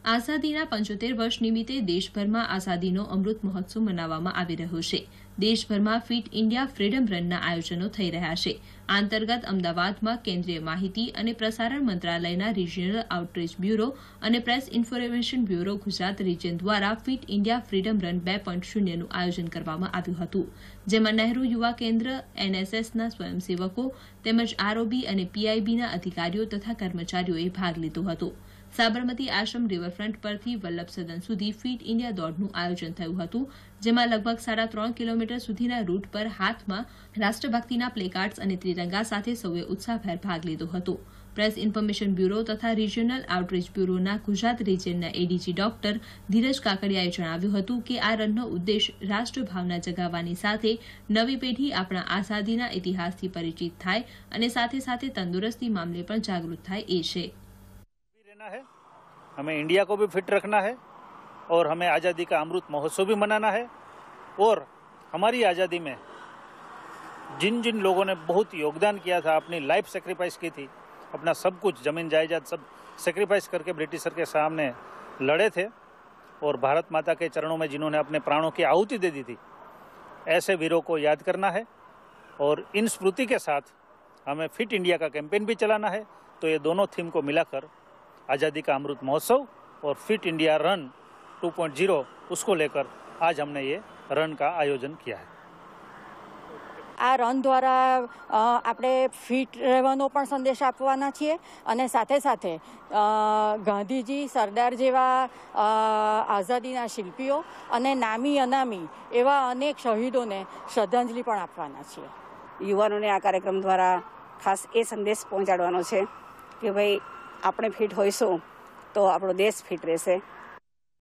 આઝાદીના 75 વર્ષ નિમિત્તે દેશભરમાં આઝાદીનો અમૃત મહોત્સવ મનાવવામાં આવી રહ્યો છે। દેશભરમાં ફિટ ઇન્ડિયા ફ્રીડમ રનના આયોજનો થઈ રહ્યા છે। આ અંતર્ગત અમદાવાદમાં કેન્દ્રીય માહિતી અને પ્રસારણ મંત્રાલયના રિજિયનલ આઉટરીચ બ્યુરો અને press information bureau Gujarat region દ્વારા ફિટ ઇન્ડિયા ફ્રીડમ રન 2.0નું આયોજન કરવામાં આવ્યું હતું, જેમાં નહેરુ યુવા કેન્દ્ર, એનએસએસના સ્વયંસેવકો તેમજ આરઓબી અને પીઆઈબીના અધિકારીઓ તથા કર્મચારીઓએ ભાગ લીધો હતો। સાબરમતી આશ્રમ રિવરફ્રન્ટ પરથી વલ્લભ સદન સુધી ફિટ ઇન્ડિયા દોડનું આયોજન થયું હતું, જેમાં લગભગ 3.5 કિલોમીટર સુધીના રૂટ પર હાથમાં રાષ્ટ્રભક્તિના પ્લેકાર્ડ્સ અને ત્રિરંગા સાથે સૌએ ઉત્સાહભેર ભાગ લીધો હતો। પ્રેસ ઇન્ફોર્મેશન બ્યુરો તથા રિજિયનલ આઉટરીચ બ્યુરોના ગુજરાત રિજિયનના એડીજી ડોક્ટર ધીરજ કાકડિયાએ જણાવ્યું હતું કે આ રનનો ઉદ્દેશ રાષ્ટ્રભાવના જગાવવાની સાથે નવી પેઢી આપણા આઝાદીના ઇતિહાસથી પરિચિત થાય અને સાથે સાથે તંદુરસ્તી મામલે પણ જાગૃત થાય એ છે। है हमें इंडिया को भी फिट रखना है और हमें आज़ादी का अमृत महोत्सव भी मनाना है और हमारी आज़ादी में जिन जिन लोगों ने बहुत योगदान किया था, अपनी लाइफ सेक्रीफाइस की थी, अपना सब कुछ जमीन जायदाद सब सेक्रीफाइस करके ब्रिटिशर के सामने लड़े थे और भारत माता के चरणों में जिन्होंने अपने प्राणों की आहुति दे दी थी, ऐसे वीरों को याद करना है और इन स्मृति के साथ हमें फिट इंडिया का कैंपेन भी चलाना है। तो ये दोनों थीम को मिलाकर आज़ादी का अमृत महोत्सव और फिट इंडिया रन 2.0 उसको लेकर आज हमने ये रन का आयोजन किया है। આ રન દ્વારા આપણે ફિટ રહેવાનો પણ સંદેશ આપવાના છીએ અને સાથે સાથે ગાંધીજી, સરદાર જેવા આઝાદીના શિલ્પીઓ અને નામી અનામી એવા અનેક શહીદોને શ્રદ્ધાંજલિ પણ આપવાના છીએ। યુવાનોને આ કાર્યક્રમ દ્વારા ખાસ એ સંદેશ પહોંચાડવાનો છે કે ભાઈ આપણે ફિટ હોઈશું તો આપણો દેશ ફિટ રહેશે